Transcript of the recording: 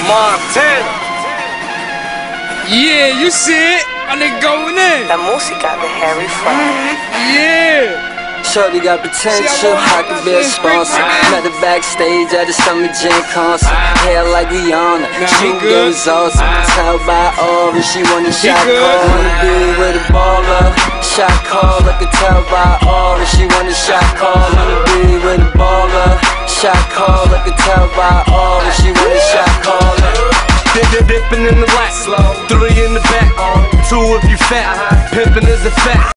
Montana. Yeah, you see it? And they going in. La música de Harry Fraud. Yeah. Shorty got potential, I could be a sponsor. Met her backstage at the Summer Jam concert. Hair like Rihanna, true girl is awesome. Tell by Aura, she want a shot call. Wanna be with a baller, shot call. I can tell by Aura, she want a shot call. Wanna be with a baller, shot call. I can tell by Aura, she want a shot call. Dipping in the lap, 3 in the back, 2 if you fat. Pimpin' is a fact.